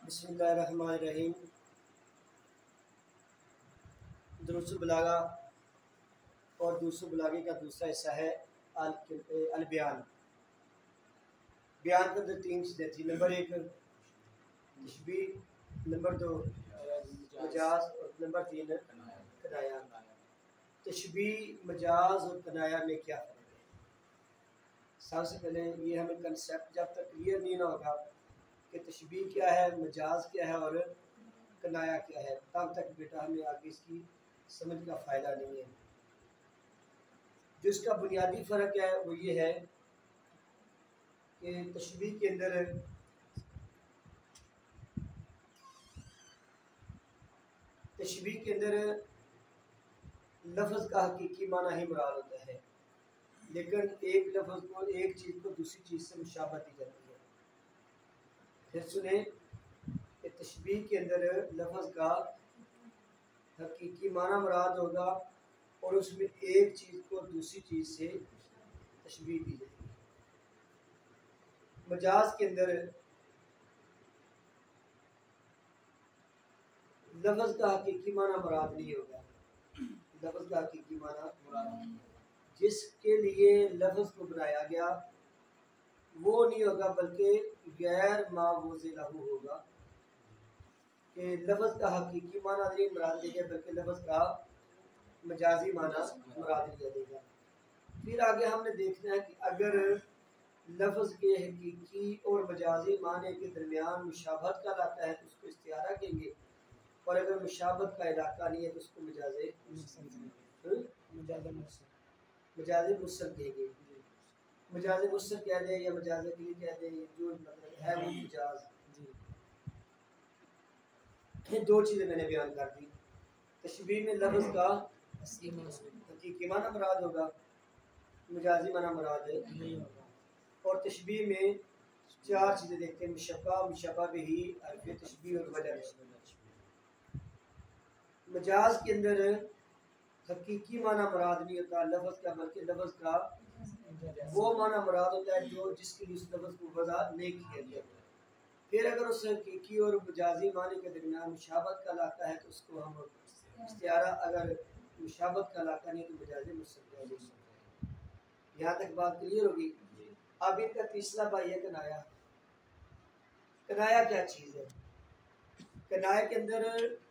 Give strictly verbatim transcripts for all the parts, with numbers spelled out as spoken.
بسم اللہ الرحمن الرحیم۔ دروس البلاغہ اور دروس البلاغے کا دوسرا حصہ ہے البیان۔ بیان کے اندر تین چیزیں تھیں، نمبر ایک تشبیہ، نمبر دو مجاز اور نمبر تین کنایا۔ تشبیہ، مجاز اور کنایا میں کیا فرق ہے؟ سب سے پہلے یہ ہمیں کنسیپٹ جب تک کلیئر نہیں نہ ہوگا کہ تشبیہ کیا ہے، مجاز کیا ہے اور کنایا کیا ہے، تب تک بیٹا ہمیں آگے اس کی سمجھ کا فائدہ نہیں ہے۔ جو اس کا بنیادی فرق ہے وہ یہ ہے کہ تشبیہ کے اندر تشبیہ کے اندر لفظ کا حقیقی معنی ہی مراد ہوتا ہے، لیکن ایک لفظ کو ایک چیز کو دوسری چیز سے مشابہت دی جاتی ہے۔ پھر سنیں کہ تشبیہ کے اندر لفظ کا حقیقی معنی مراد ہوگا اور اس میں ایک چیز کو دوسری چیز سے تشبیہ دی جائے گی۔ مجاز کے اندر لفظ کا حقیقی معنی مراد نہیں ہوگا، لفظ کا حقیقی معنی مراد جس کے لیے لفظ کو بنایا گیا وہ نہیں ہوگا، بلکہ غیر ما وضع لہ ہوگا، کہ لفظ کا حقیقی معنی نہیں مراد لے گا بلکہ لفظ کا مجازی معنی مراد لیا جائے گا۔ پھر آگے ہم نے دیکھنا ہے کہ اگر لفظ کے حقیقی اور مجازی معنی کے درمیان مشابہت کا علاقہ ہے تو اس کو استعارہ کہیں گے، اور اگر مشابہت کا علاقہ نہیں ہے تو اس کو مجازی مجازی مرسل کہیں گے۔ مجازی مرسل کہہ دیں یا مجازی کلی کہہ دیں، جو مطلب ہے وہ مجاز۔ یہ دو چیزیں میں نے بیان کر دی۔ تشبیہ میں لفظ کا حقیقی معنی مراد ہوگا، مجازی معنی مراد نہیں ہوگا، اور تشبیہ میں چار چیزیں دیکھتے ہیں: مشبہ، مشبہ بہ، حرف تشبیہ اور وجہ تشبیہ۔ مجاز کے اندر حقیقی معنی مراد نہیں ہوتا لفظ کا، بلکہ لفظ کا وہ معنی مراد ہوتا ہے جو جس کے لیے اس لفظ کو وضع نہیں کیا گیا۔ پھر اگر اس حقیقی اور مجازی معنی کے درمیان مشابہت کا علاقہ ہے تو اس کو ہم استعارہ، اگر مشابہت کا علاقہ نہیں تو مجازی مرسل کہہ دیں۔ یہاں تک بات کلیئر ہوگی؟ اب ان کا تیسرا بھائی ہے کنایا۔ کنایا کیا چیز ہے؟ کنایا کے اندر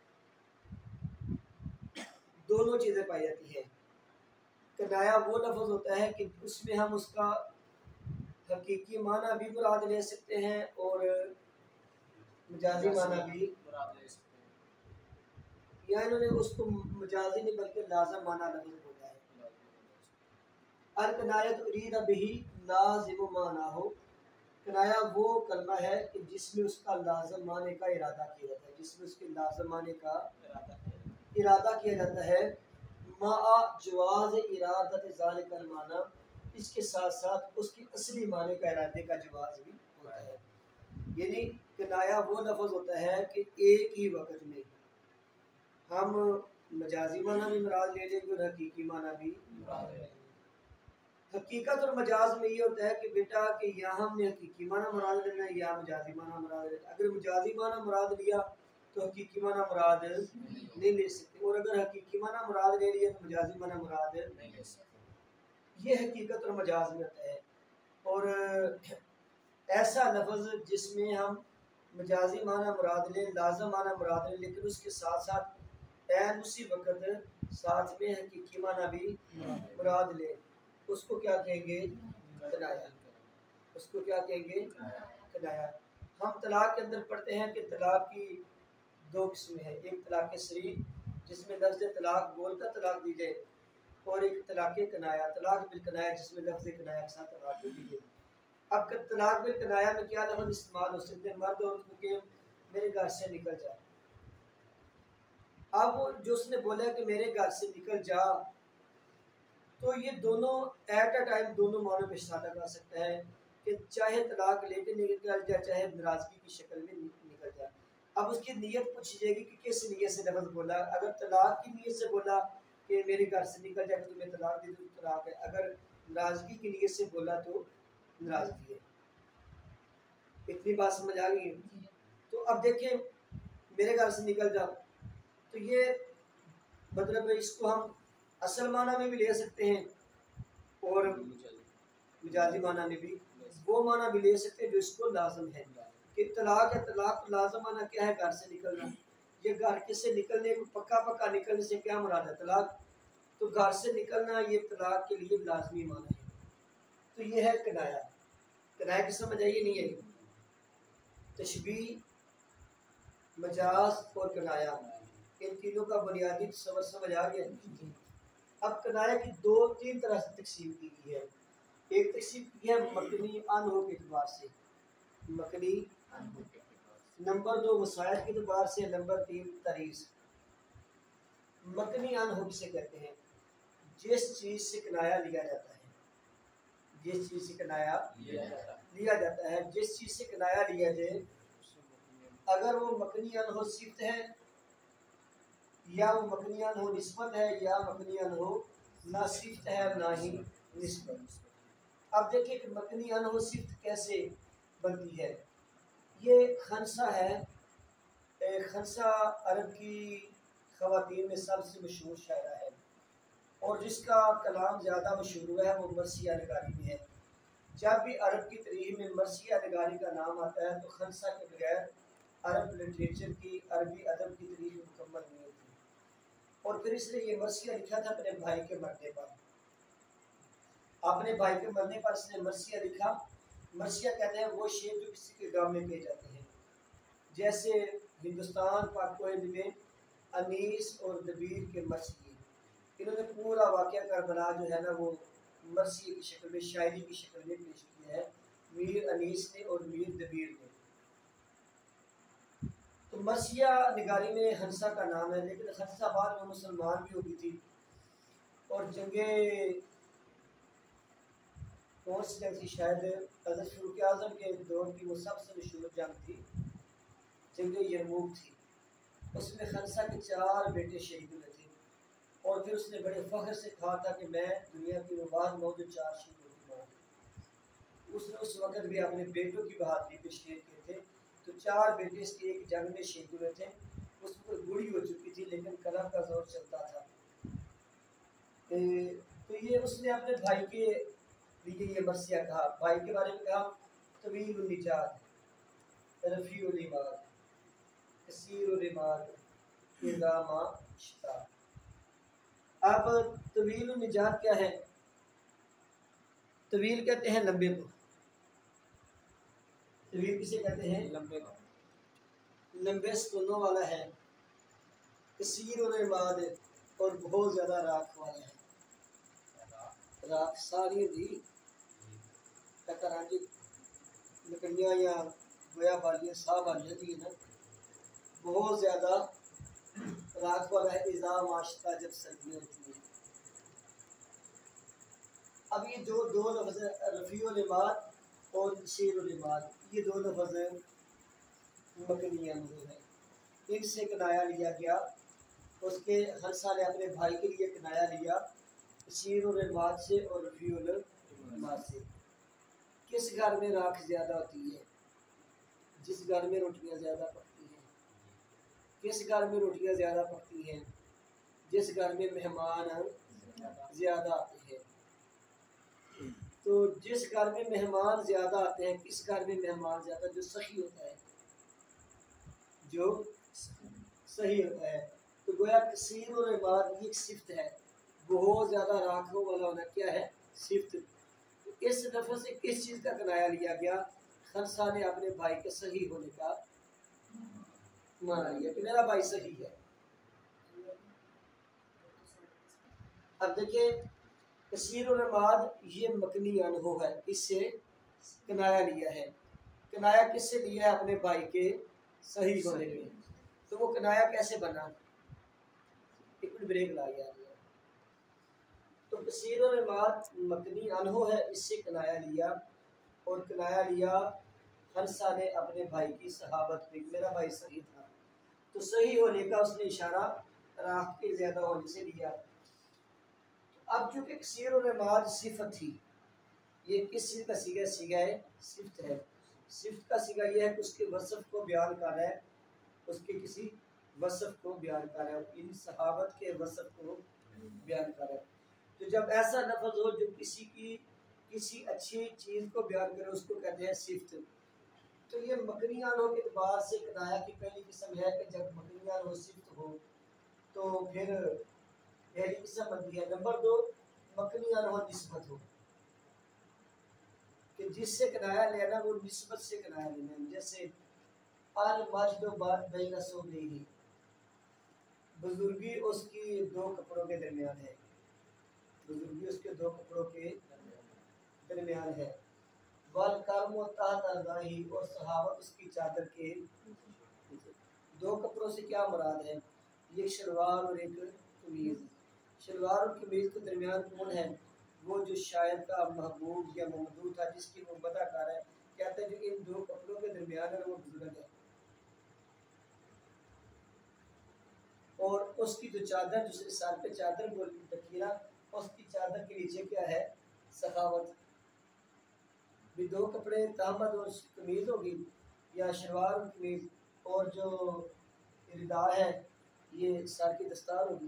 دونوں چیزیں پائی جاتی ہیں۔ کنایا وہ لفظ ہوتا ہے کہ اس میں ہم اس کا حقیقی معنی بھی مراد لے سکتے ہیں اور مجازی معنی بھی مراد لے سکتے ہیں، یا انہوں نے اس کو مجازی نہیں بلکہ لازم معنی لفظ بولا ہے۔ الکنایۃ ارید بہ لازم معنی ہو، کنایا وہ کلمہ ہے کہ جس میں اس کا لازم معنی کا ارادہ کیا جاتا ہے، جس میں اس کے لازم معنی کا ارادہ کیا جاتا ہے، مع جواز ارادت ذالک المعنی، اس کے ساتھ ساتھ اس کی اصلی معنی کا ارادے کا جواز بھی ہوتا ہے۔ یعنی کنایا وہ لفظ ہوتا ہے کہ ایک ہی وقت میں ہم مجازی معنی بھی مراد لے لیں گے اور حقیقی معنی بھی مراد لے لیں گے۔ حقیقت اور مجاز میں یہ ہوتا ہے کہ بیٹا کہ یہاں ہم نے حقیقی معنی مراد لینا ہے یا مجازی معنی مراد لینا ہے۔ اگر مجازی معنی مراد لیا تو حقیقی معنی مراد نہیں لے سکتے، اور اگر حقیقی معنی مراد لے لیا تو مجازی معنی مراد نہیں لے سکتے۔ یہ حقیقت اور مجاز میں ہوتا ہے۔ اور ایسا لفظ جس میں ہم مجازی معنی مراد لیں، لازم معنی مراد لیں، لیکن اس کے ساتھ ساتھ عین اسی وقت ساتھ میں حقیقی معنی بھی مراد لیں، اس کو کیا کہیں گے؟ کنایا۔ اس کو کیا کہیں گے؟ کنایا۔ ہم طلاق کے اندر پڑھتے ہیں کہ طلاق کی دو قسمیں ہیں، ایک طلاق صریح جس میں لفظ طلاق بول کر طلاق دی جائے، اور ایک طلاق کنایا، طلاق بالکنایا جس میں لفظ کنایا کے ساتھ طلاق دی جائے۔ اب طلاق بالکنایا میں کیا لفظ استعمال ہو سکتے ہیں؟ مرد عورت کو کہ میرے گھر سے نکل جا۔ اب جو اس نے بولا کہ میرے گھر سے نکل جا، تو یہ دونوں ایٹ اے ٹائم دونوں معنوں میں اشارہ کر سکتا ہے کہ چاہے طلاق لے کے نکل جا، چاہے ناراضگی کی شکل میں نکل جا۔ اب اس کی نیت پوچھی جائے گی کہ کس نیت سے لفظ بولا۔ اگر طلاق کی نیت سے بولا کہ میرے گھر سے نکل جا کہ تمہیں طلاق دے دوں، طلاق ہے۔ اگر ناراضگی کی نیت سے بولا تو ناراضگی ہے۔ اتنی بات سمجھ آ گئی ہے؟ تو اب دیکھیں میرے گھر سے نکل جا، تو یہ مطلب اس کو ہم اصل معنی میں بھی لے سکتے ہیں اور مجازی معنی میں بھی وہ معنی بھی لے سکتے ہیں جو اس کو لازم ہے کہ طلاق ہے، طلاق لازم معنی کیا ہے؟ گھر سے نکلنا۔ یہ گھر کے سے نکلنے کو پکا پکا نکلنے سے کیا مراد ہے؟ طلاق۔ تو گھر سے نکلنا یہ طلاق کے لیے لازمی معنی ہے۔ تو یہ ہے کنایا۔ کنایا کی سمجھ آئیے نہیں ہے؟ تشبیہ، مجاز اور کنایا، ان تینوں کا بنیادی تصور سمجھ آ گیا۔ اب کنایا کی دو تین طرح سے تقسیم کی گئی ہے۔ ایک تقسیم کی ہے مکنی انہو کے اعتبار سے، مکنی نمبر دو وسائل کے اعتبار سے، نمبر تین تریز۔ مکنی انہو کسے کہتے ہیں؟ جس چیز سے کنایا لیا جاتا ہے، جس چیز سے کنایا لیا جاتا ہے، جس چیز سے کنایا لیا جائے، اگر وہ مکنی انہو صفت ہے یا وہ مکنی انہو نسبت ہے یا مکنی انہو نہ صفت ہے نہ ہی نسبت۔ اب دیکھیں کہ مکنی انہو صفت کیسے بنتی ہے۔ یہ خنسہ ہے، خنسہ عرب کی خواتین میں سب سے مشہور شاعرہ ہے اور جس کا کلام زیادہ مشہور ہوا ہے وہ مرثیہ نگاری میں ہے۔ جب بھی عرب کی تاریخ میں مرثیہ نگاری کا نام آتا ہے تو خنسہ کے بغیر عرب لٹریچر کی، عربی ادب کی تاریخ مکمل نہیں ہوتی۔ اور پھر اس نے یہ مرثیہ لکھا تھا اپنے بھائی کے مرنے پر، اپنے بھائی کے مرنے پر اس نے مرثیہ لکھا۔ مرثیہ کہتے ہیں وہ شعر جو کسی کے گاؤں میں کہے جاتے ہیں، جیسے ہندوستان پاک و ہند میں انیس اور دبیر کے مرثیے، انہوں نے پورا واقعہ کربلا جو ہے نا وہ مرثیے کی شکل میں، شاعری کی شکل میں پیش کیا ہے، میر انیس نے اور میر دبیر نے۔ تو مرثیہ نگاری میں ہنسا کا نام ہے، لیکن ہنسا بعد میں مسلمان بھی ہوگی تھی اور جنگیں کون سی جنگ تھی؟ شاید حضرت فاروق اعظم کے دور کی وہ سب سے مشہور جنگ تھی، جنگ یرموک تھی۔ اس میں خنسا کے چار بیٹے شہید ہوئے تھے اور پھر اس نے بڑے فخر سے کہا تھا کہ میں دنیا کی وہ بعض موت جو چار شہیدوں کی موت۔ اس نے اس وقت بھی اپنے بیٹوں کی بہادری پہ شعر کیے تھے۔ تو چار بیٹے اس کے ایک جنگ میں شہید ہوئے تھے، اس پر بوڑھی ہو چکی تھی لیکن قلم کا زور چلتا تھا۔ تو یہ اس نے اپنے بھائی کے لیے یہ مرثیہ کہا، بھائی کے بارے میں کہا طویل النجات رفیع العماد کثیر الرماد اذا ما اشتا۔ اب طویل النجات کیا ہے؟ طویل کہتے ہیں لمبے کو، طویل کسے کہتے ہیں؟ لمبے کو، لمبے ستونوں والا ہے۔ کثیر الرماد اور بہت زیادہ راکھ والا ہے، راکھ ساری دی طرح کی لکڑیاں یا گویا والیاں سا والیاں دی نا، بہت زیادہ راکھ والا ہے۔ اذا معاشتہ جب سردیاں ہوتی ہیں۔ اب یہ جو دو لفظ رفیع العماد اور کثیر العماد، یہ دو لفظ مکنی انہو ہیں، ان سے کنایا لیا گیا۔ اس کے ہنسا نے اپنے بھائی کے لیے کنایا لیا کثیر العماد سے اور رفیع العماد سے۔ کس گھر میں راکھ زیادہ ہوتی ہے؟ جس گھر میں روٹیاں زیادہ پکتی ہیں۔ کس گھر میں روٹیاں زیادہ پکتی ہیں؟ جس گھر میں مہمان زیادہ آتے ہیں۔ تو جس گھر میں مہمان زیادہ آتے ہیں، کس گھر میں مہمان زیادہ؟ جو سخی ہوتا ہے، جو صحیح ہوتا ہے۔ تو گویا کثیر العماد یہ ایک صفت ہے، بہت زیادہ راکھوں والا ہونا کیا ہے؟ صفت۔ اس لفظ سے کس چیز کا کنایا لیا گیا؟ خنسا نے اپنے بھائی کے صحیح ہونے کا مانا لیا کہ میرا بھائی صحیح ہے۔ اب دیکھیں کثیر العماد یہ مکنی انہو ہے، اس سے کنایا لیا ہے۔ کنایا کس سے لیا ہے؟ اپنے بھائی کے صحیح ہونے میں۔ تو وہ کنایا کیسے بنا؟ ایک بریک لا گیا۔ تو کثیر العماد مکنی انہو ہے، اس سے کنایا لیا، اور کنایا لیا خنسا نے اپنے بھائی کی صحابت پہ، میرا بھائی صحیح تھا۔ تو صحیح ہونے کا اس نے اشارہ راکھ کے زیادہ ہونے سے لیا۔ اب چونکہ کثیر العماد صفت تھی، یہ کس چیز کا سیگا؟ سیگا ہے صفت ہے۔ صفت کا صیغہ یہ ہے کہ اس کے وصف کو بیان کر رہا ہے، اس کے کسی وصف کو بیان کر رہا ہے، ان صحابت کے وصف کو بیان کر رہا ہے۔ تو جب ایسا لفظ ہو جو کسی کی کسی اچھی چیز کو بیان کرے، اس کو کہتے ہیں صفت۔ تو یہ مبنی عنہ کے اعتبار سے کنایہ کی پہلی قسم ہے کہ جب مبنی عنہ صفت ہو تو پھر پہلی قسم بنتی ہے۔ نمبر دو، مبنی عنہ نسبت ہو کہ جس سے کنایہ لینا وہ نسبت سے کنایہ لینا ہے، جیسے المجد بین صوبیہ، بزرگی اس کی دو کپڑوں کے درمیان ہے، بزرگی اس کے دو کپڑوں کے درمیان ہے۔ والکرم تحت ردائہ، اور صحابت اس کی چادر کے دو کپڑوں سے کیا مراد ہے؟ ایک شلوار اور ایک قمیض۔ شلوار اور قمیض کے درمیان کون ہے؟ وہ جو شاعر کا محبوب یا ممدوح تھا جس کی وہ مدح کر رہا ہے، کہتا ہے جو ان دو کپڑوں کے درمیان ہے وہ بزرگ ہے، اور اس کی جو چادر جسے سر پہ چادر بولی تکیہ، اس کی چادر کے نیچے کیا ہے؟ سخاوت۔ بھی دو کپڑے تہمد اور قمیض ہوگی، یا شلوار اور قمیض، اور جو ردا ہے یہ سر کی دستار ہوگی۔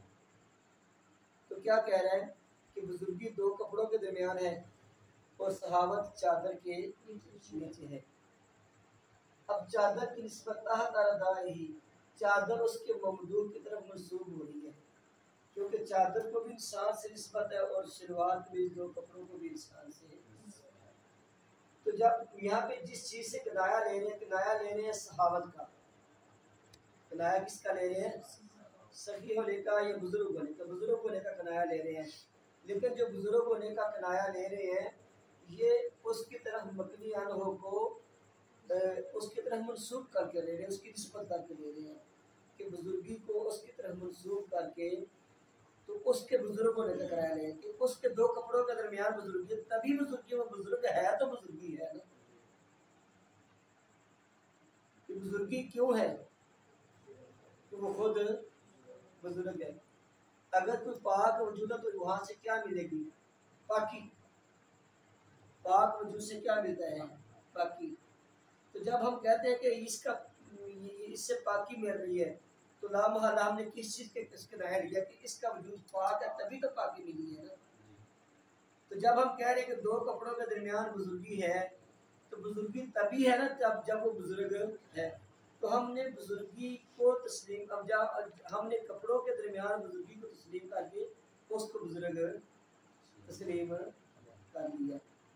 تو کیا کہہ رہا ہے کہ بزرگی دو کپڑوں کے درمیان ہے اور سخاوت چادر کے نیچے ہے۔ اب چادر کی نسبت تحت ردائہ، چادر اس کے ممدوح کی طرف منسوب ہو رہی ہے، کیونکہ چادر کو بھی انسان سے نسبت ہے اور شلوار قمیض دو کپڑوں کو بھی انسان سے۔ تو جب یہاں پہ جس چیز سے کنایہ لے رہے ہیں، کنایہ لے رہے ہیں صحابت کا، کنایہ کس کا لے رہے ہیں؟ سخی ہونے کا یا بزرگ ہونے کا، بزرگ ہونے کا کنایہ لے رہے ہیں، لیکن جو بزرگ ہونے کا کنایہ لے رہے ہیں یہ اس کی طرف مبنی عنہ کو اس کی طرف منسوب کر کے لے رہے ہیں، اس کی نسبت کر کے لے رہے ہیں کہ بزرگی کو اس کی طرف منسوب کر کے تو اس کے بزرگ ہونے کا کنایہ لے رہے ہیں کہ اس کے دو کپڑوں کے درمیان بزرگی، تبھی بزرگی، وہ بزرگ ہے تو بزرگی ہے نا۔ کہ بزرگی کیوں ہے؟ کہ وہ خود بزرگ ہے۔ اگر کوئی پاک وجود ہے تو وہاں سے کیا ملے گی؟ پاکی۔ پاک وجود سے کیا ملتا ہے؟ پاکی۔ تو جب ہم کہتے ہیں کہ اس کا اس سے پاکی مل رہی ہے تو لا محالہ ہم نے کس چیز کے کس کنایہ لیا کہ اس کا وجود پاک ہے تبھی تو پاکی ملی ہے نا۔ تو جب ہم کہہ رہے ہیں کہ دو کپڑوں کے درمیان بزرگی ہے تو بزرگی تبھی ہے نا جب جب وہ بزرگ ہے۔ تو ہم نے بزرگی کو تسلیم، اب جب ہم نے کپڑوں کے درمیان بزرگی کو تسلیم کر کے اس کو بزرگ تسلیم کر لیا۔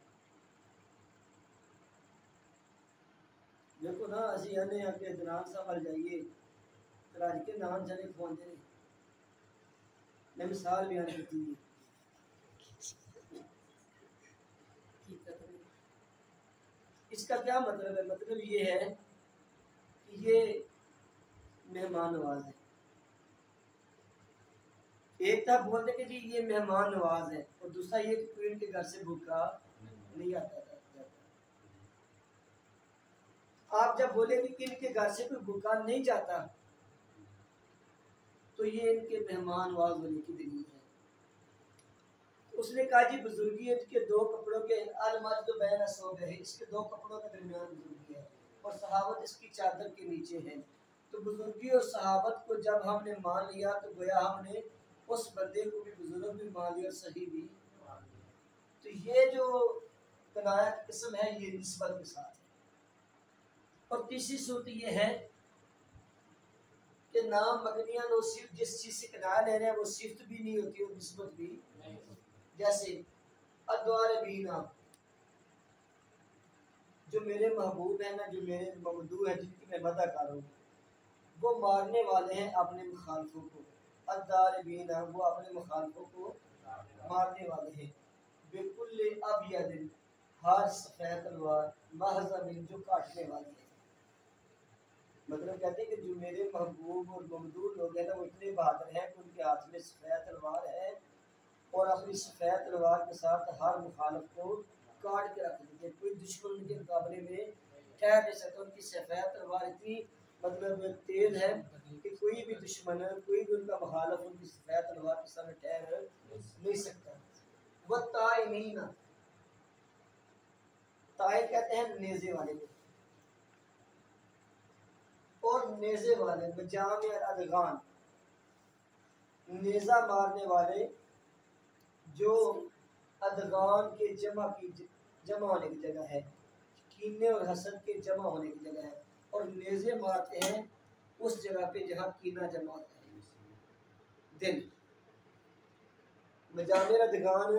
دیکھو نا اسی آنے ہیں کہ جناب صاحب آ جائیے راج کے نام جانے پہنچے نہیں، میں مثال بیان کرتی ہوں۔ اس کا کیا مطلب ہے؟ مطلب یہ ہے کہ یہ مہمان نواز ہے۔ ایک تھا بولتے کہ جی یہ مہمان نواز ہے، اور دوسرا یہ کہ کوئی ان کے گھر سے بھوکا نہیں آتا تھا۔ آپ جب بولے کہ ان کے گھر سے کوئی بھوکا نہیں جاتا تو یہ ان کے مہمان نواز ہونے کی دلیل ہے۔ اس نے کہا جی بزرگی ان کے دو کپڑوں کے المجد بین صوبیہ ہے، اس کے دو کپڑوں کے درمیان بزرگی ہے، اور صحابت اس کی چادر کے نیچے ہے۔ تو بزرگی اور صحابت کو جب ہم نے مان لیا تو گویا ہم نے اس بندے کو بھی بزرگ بھی مان لیا اور صحیح بھی مان لیا۔ تو یہ جو کنایہ کی قسم ہے یہ نسبت کے ساتھ ہے۔ اور تیسری صورت یہ ہے کہ نام مبنی عنہ صرف جس چیز سے کنایہ لے رہے ہیں وہ صفت بھی نہیں ہوتی اور نسبت بھی نہیں ہوتی۔ جیسے ادوار بینا، جو میرے محبوب ہیں نا، جو میرے ممدوح ہیں، جن کی میں مدح کر رہا ہوں، وہ مارنے والے ہیں اپنے مخالفوں کو۔ ادوار بینا، وہ اپنے مخالفوں کو مارنے والے ہیں۔ بالکل ابیض، ہر سفید تلوار، محض جو کاٹنے والی ہے۔ مطلب کہتے ہیں کہ جو میرے محبوب اور ممدوح لوگ ہیں نا وہ اتنے بہادر ہیں کہ ان کے ہاتھ میں سفید تلوار ہے، اور اپنی سفید تلوار کے ساتھ ہر مخالف کو کاٹ کے رکھ دیتے ہیں، کوئی دشمن ان کے مقابلے میں ٹھہر نہیں سکتا۔ ان کی سفید تلوار اتنی مطلب تیز ہے کہ کوئی بھی دشمن، کوئی بھی ان کا مخالف ان کی سفید تلوار کے سامنے ٹھہر نہیں سکتا۔ والطائنین، تائے کہتے ہیں نیزے والے کو، اور نیزے والے مجامع الادغان، نیزہ مارنے والے جو ادغان کے جمع کی جمع ہونے کی جگہ ہے، کینے اور حسد کے جمع ہونے کی جگہ ہے، اور نیزے مارتے ہیں اس جگہ پہ جہاں کینہ جمع ہوتا ہے، دل۔ مجامع الادغان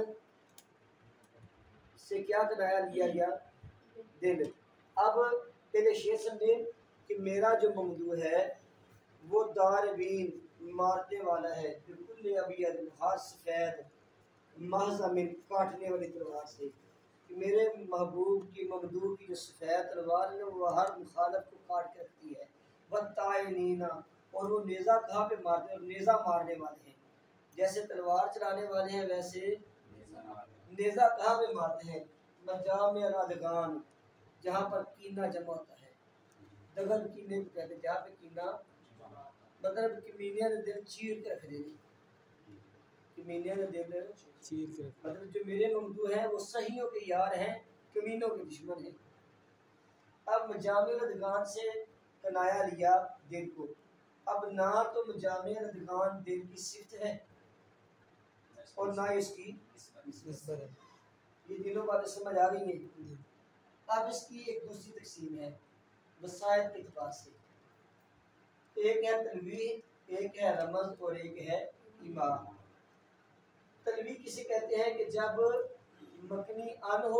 سے کیا کنایا لیا گیا؟ دل۔ اب پہلے شعر سمجھیں کہ میرا جو ممدوح ہے وہ داربین مارنے والا ہے، بالکل ابیض ہر سفید، محض من کاٹنے والی تلوار سے، کہ میرے محبوب کی ممدوح کی جو سفید تلوار ہے وہ ہر مخالف کو کاٹ کے رکھتی ہے۔ والطائنینا، اور وہ نیزہ کہاں پہ مارتے ہیں؟ اور نیزہ مارنے والے ہیں، جیسے تلوار چلانے والے ہیں ویسے نیزہ کہاں پہ مارتے ہیں؟ مجامع الادغان، جہاں پر کینہ جمع ہوتا ہے، دغن کینے کو کہتے ہیں، جہاں پہ کینہ مطلب کمینیاں نے دل چیر کے رکھ دینے، کمینیاں نے دل چیر کے مطلب جو میرے ممدوح ہیں وہ صحیحوں کے یار ہیں، کمینوں کے دشمن ہیں۔ اب مجامع الادغان سے کنایا لیا دل کو، اب نہ تو مجامع الادغان دل کی صفت ہے اور نہ اس کی نسبت ہے، یہ دلوں باتیں سمجھ آ گئی ہیں۔ اب اس کی ایک دوسری تقسیم ہے وسائل کے اعتبار سے، ایک ہے تنویہ، ایک ہے رمز، اور ایک ہے ایما۔ تنویہ کسے کہتے ہیں؟ کہ جب مکنی ان ہو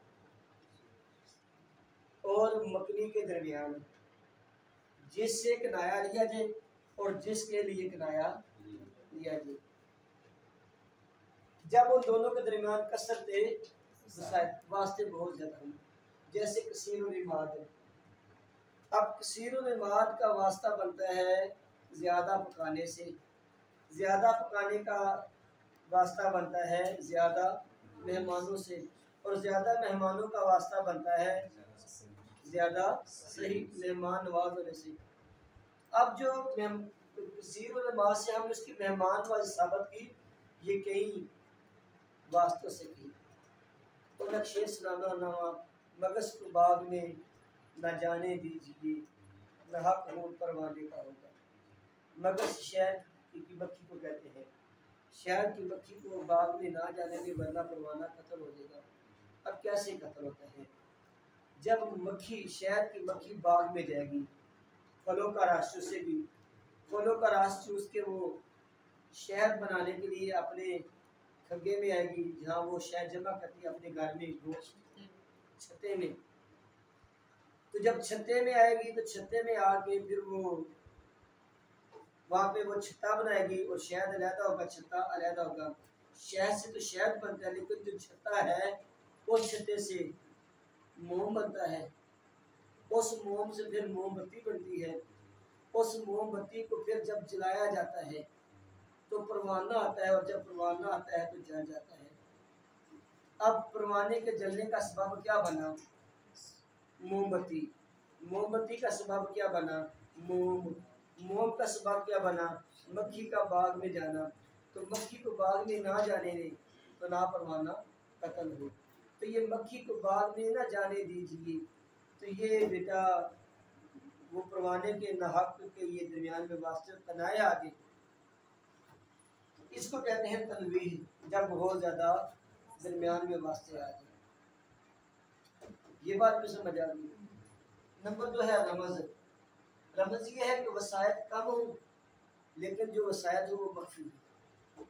اور مکنی کے درمیان جس سے کنایا لیا جائے اور جس کے لیے کنایا لیا جائے، جب ان دونوں کے درمیان کثرت وسائل واسطے بہت زیادہ ہوں، جیسے کثیر الاماد۔ اب کثیر الاماد کا واسطہ بنتا ہے زیادہ پکانے سے، زیادہ پکانے کا واسطہ بنتا ہے زیادہ مہمانوں سے، اور زیادہ مہمانوں کا واسطہ بنتا ہے زیادہ صحیح مہمان نواز ہونے سے۔ اب جو کثیر الاماد سے ہم اس کی مہمان نوازی ثابت کی، یہ کئی واسطوں سے کی۔ تو میں شعر سنانا نوا، مگس کو باغ میں نہ جانے دیجیے، نہ حق ہوں پروانے کا ہوگا۔ مگس شہد کی مکھی کو کہتے ہیں، شہد کی مکھی کو باغ میں نہ جانے دے ورنہ پروانہ قتل ہو جائے گا۔ اب کیسے قتل ہوتا ہے؟ جب مکھی شہد کی مکھی باغ میں جائے گی، پھلوں کا رس چوسے گی، پھلوں کا رس چوس کے وہ شہد بنانے کے لیے اپنے کھگے میں آئے گی، جہاں وہ شہد جمع کرتی ہے اپنے گھر میں وہ چھتے میں۔ تو جب چھتے میں آئے گی تو چھتے میں آ کے پھر وہ وہاں پہ وہ چھتا بنائے گی، اور شہد علیحدہ ہوگا، چھتا علیحدہ ہوگا۔ شہد سے تو شہد بنتا ہے، لیکن جو چھتا ہے اس چھتے سے موم بنتا ہے، اس موم سے پھر موم بتی بنتی ہے، اس موم بتی کو پھر جب جلایا جاتا ہے تو پروانہ آتا ہے، اور جب پروانہ آتا ہے تو جل جاتا ہے۔ اب پروانے کے جلنے کا سبب کیا بنا؟ موم بتی۔ موم بتی کا سبب کیا بنا؟ موم۔ موم کا سبب کیا بنا؟ مکھی کا باغ میں جانا۔ تو مکھی کو باغ میں نہ جانے دیں تو نہ پروانہ قتل ہو۔ تو یہ مکھی کو باغ میں نہ جانے دیجیے، تو یہ بیٹا وہ پروانے کے ناحق کے یہ درمیان میں واسطے کنایا آگے، اس کو کہتے ہیں تنویہ، جب بہت زیادہ درمیان میں واسطے آ جائے۔ یہ بات بھی سمجھ آ گئی۔ نمبر دو ہے رمز۔ رمز یہ ہے کہ وسائط کم ہو لیکن جو وسائط ہو وہ مخفی ہو،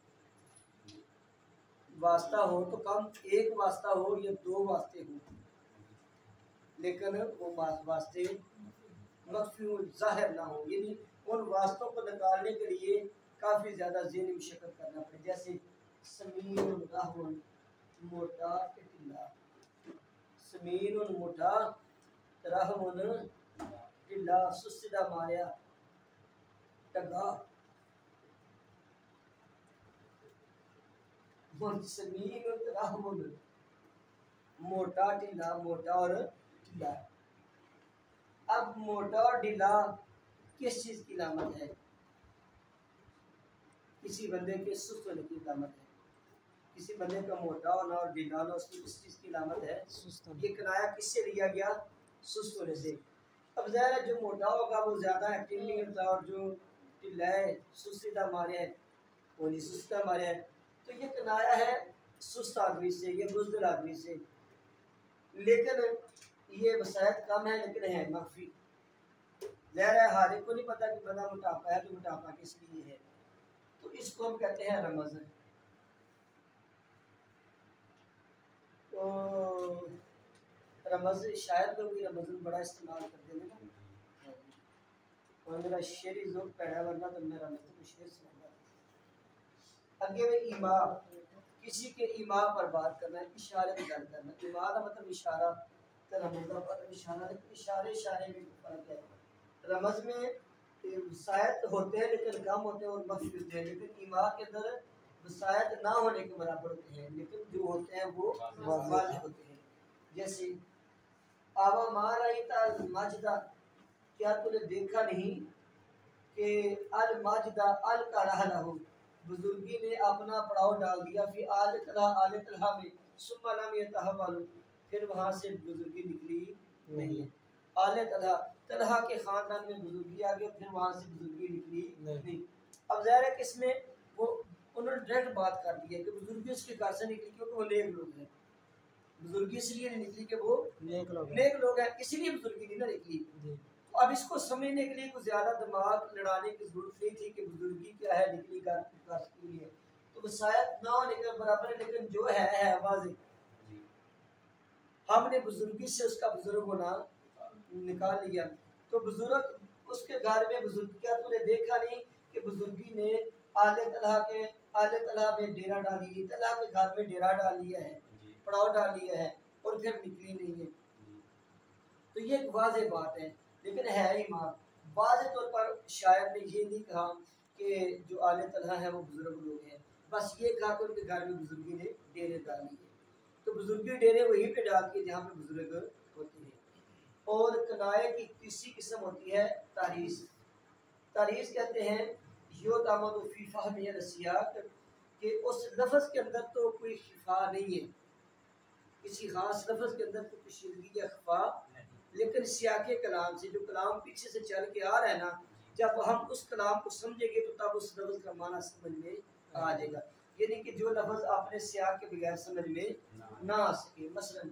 واسطہ ہو تو کم، ایک واسطہ ہو یا دو واسطے ہوں، لیکن وہ واسطے مخفی ہو، ظاہر نہ ہو، یعنی ان واسطوں کو نکالنے کے لیے کافی زیادہ ذہنی مشقت کرنا پڑے، جیسے سمین رحم، موٹا ٹھلا، سمین موٹا رحم ٹھلا، سسدہ ماریا ٹگا، سمین رحم موٹا ٹھلا، موٹا اور ٹھلا۔ اب موٹا اور ڈھیلا کس چیز کی علامت ہے؟ کسی بندے کے سست ہونے کی علامت ہے۔ کسی بندے کا موٹا ہونا اور ڈھیلا ہونا اس کی اس چیز کی علامت ہے. یہ کنایا کس سے لیا گیا؟ سست ہونے سے. اب ظاہر ہے جو موٹا ہوگا وہ زیادہ ایکٹیو نہیں ہوتا اور جو ڈھیلا ہے سستیدہ مارے ہے وہ نہیں سستہ مارے ہے. تو یہ کنایا ہے سست آدمی سے، یہ بزدل آدمی سے. لیکن یہ وسائط کم ہے لیکن ہے مخفی. ظاہر ہے ہر ایک کو نہیں پتا کہ بندہ موٹاپا ہے تو موٹاپا کس لیے ہے. تو اس کو ہم کہتے ہیں رمز. تو رمز شاید لوگ بھی رمض بڑا استعمال کرتے ہیں نا. اور میرا شعر ہی ذوق پیڑا ورنہ تو میں رمض کو شعر سناتا. اگے میں ایما، کسی کے ایما پر بات کرنا ہے، اشارے کی گل کرنا. ایما کا مطلب اشارہ، تو رمض کا مطلب اشارہ. اشارے اشارے میں فرق ہے. رمض میں وسائط ہوتے ہیں لیکن کم ہوتے ہیں اور مخفی ہوتے ہیں، لیکن ایما کے اندر وسائط نہ ہونے کے برابر ہوتے ہیں لیکن جو ہوتے ہیں وہ واضح ہوتے ہیں. جیسے آوا مار آئی تا الماجدہ، کیا تو نے دیکھا نہیں کہ الماجدہ ال کا رہا ہو، بزرگی نے اپنا پڑاؤ ڈال دیا فی آل طلحہ، آل طلحہ میں، ثم لم یتحول، پھر وہاں سے بزرگی نکلی نہیں ہے. آل طلحہ، طلحہ کے خاندان میں بزرگی آ گئی پھر وہاں سے بزرگی نکلی نہیں. اب ظاہر ہے کہ اس میں وہ انہوں نے ڈائریکٹ بات کر دی ہے کہ بزرگی اس کے گھر سے نکلی کیونکہ وہ نیک لوگ ہیں. بزرگی اس لیے نہیں نکلی کہ وہ نیک لوگ ہیں، نیک لوگ ہیں اسی لیے بزرگی نہیں نہ نکلی. تو اب اس کو سمجھنے کے لیے کوئی زیادہ دماغ لڑانے کی ضرورت نہیں تھی کہ بزرگی کیا ہے نکلی کا کی ہے. تو وسائط نہ ہونے کے برابر ہے لیکن جو ہے ہے واضح. ہم نے بزرگی سے اس کا بزرگ ہونا نکال لیا. تو بزرگ اس کے گھر میں بزرگ، کیا تو نے دیکھا نہیں کہ بزرگی نے آل طلحہ کے آل طلحہ میں ڈیرا ڈال لیا، طلحہ کے گھر میں ڈیرا ڈال لیا ہے، پڑاؤ ڈال لیا ہے اور پھر نکلی نہیں ہے. تو یہ ایک واضح بات ہے لیکن ہے ہی ماں. واضح طور پر شاعر نے یہ نہیں کہا کہ جو آل طلحہ ہیں وہ بزرگ لوگ ہیں، بس یہ کہا کہ ان کے گھر میں بزرگی نے ڈیرے ڈال لیے. تو بزرگی ڈیرے وہیں پہ ڈال کے جہاں پہ بزرگ ہوتے ہیں. اور کنائے کی تیسری قسم ہوتی ہے تاریث. تاریث کہتے ہیں یو تامد فی فہم السیاق، کہ اس لفظ کے اندر تو کوئی خفا نہیں ہے، کسی خاص لفظ کے اندر کوئی کشیدگی یا خفا، لیکن سیاق کلام سے جو کلام پیچھے سے چل کے آ رہا ہے نا، جب ہم اس کلام کو سمجھیں گے تو تب اس لفظ کا معنی سمجھ میں آ جائے گا. یعنی کہ جو لفظ آپ نے سیاق کے بغیر سمجھ میں نہ آ سکے. مثلا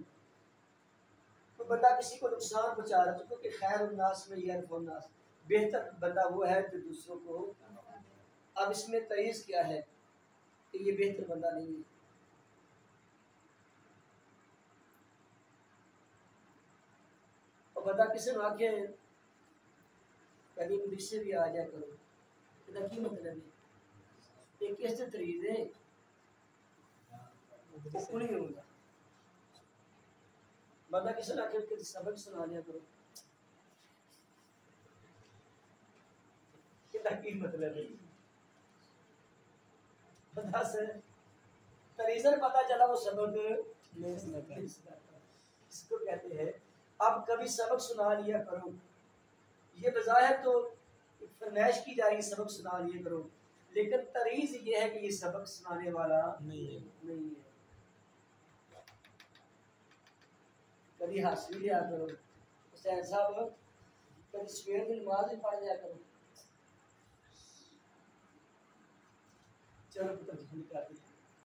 تو بندہ کسی کو نقصان پہنچا رہا ہے تو کہ خیر الناس میں یعرف الناس، بہتر بندہ وہ ہے جو دوسروں کو. اب اس میں تیز کیا ہے کہ یہ بہتر بندہ نہیں ہے. اور بندہ کسی نے آ کے کبھی مجھ سے بھی آ جائے کرو، تو کی مطلب ہے ایک ایسے طریقے ہے وہ نہیں ہوگا. بندہ کسی نے آ کے سبق سنا لیا کرو، کی مطلب ہے بندہ سے طریقہ پتہ چلا وہ سبق نہیں سناتا. اس کو کہتے ہیں اب کبھی سبق سنا لیا کرو. یہ بظاہر تو فرمائش کی جا رہی سبق سنا لیا کرو، لیکن طریز یہ ہے کہ یہ سبق سنانے والا نہیں ہے. کبھی حاصل لیا کرو. حسین صاحب کبھی سویر کی نماز بھی پڑھ لیا کرو. چلو